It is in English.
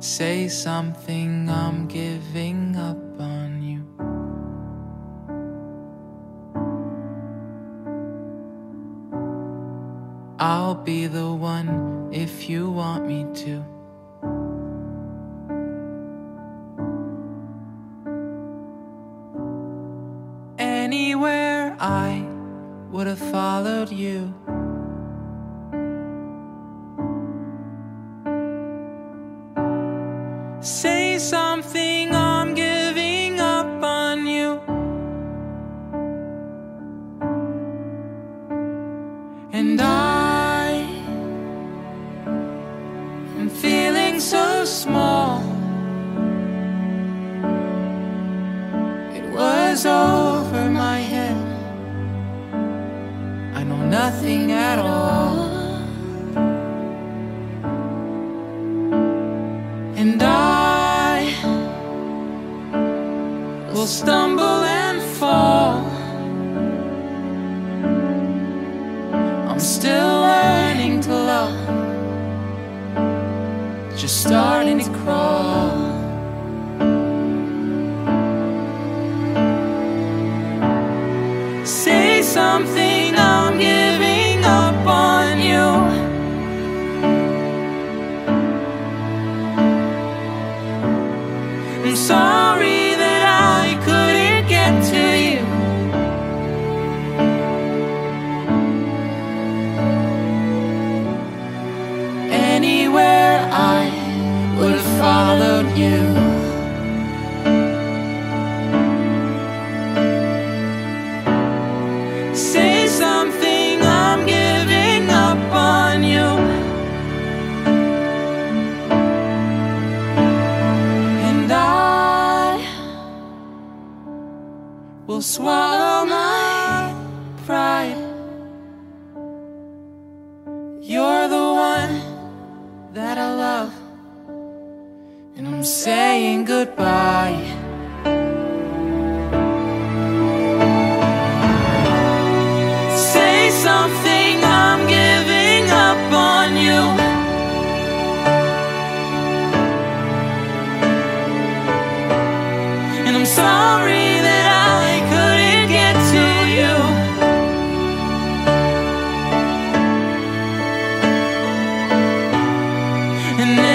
Say something, I'm giving up on you. I'll be the one if you want me to. Anywhere I would have followed you. Say something, I'm giving up on you. And I am feeling so small. It was over my head. I know nothing at all. And I will stumble and fall. I'm still learning to love, just starting to crawl. Say something, I'm giving up on you. I'm sorry that I couldn't get to you. Anywhere I would have followed you. Say something, I'm giving up on you. And I will swallow my pride. You're the one that I love, and I'm saying goodbye. Say something, I'm giving up on you. And I'm sorry that I couldn't get to you. And